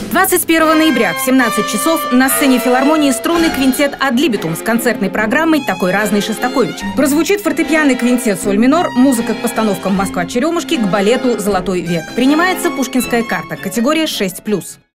21 ноября в 17 часов на сцене филармонии струнный квинтет «Ad libitum» с концертной программой «Такой разный Шостакович». Прозвучит фортепианный квинтет «Соль минор», музыка к постановкам «Москва-Черемушки», к балету «Золотой век». Принимается пушкинская карта, категория 6+.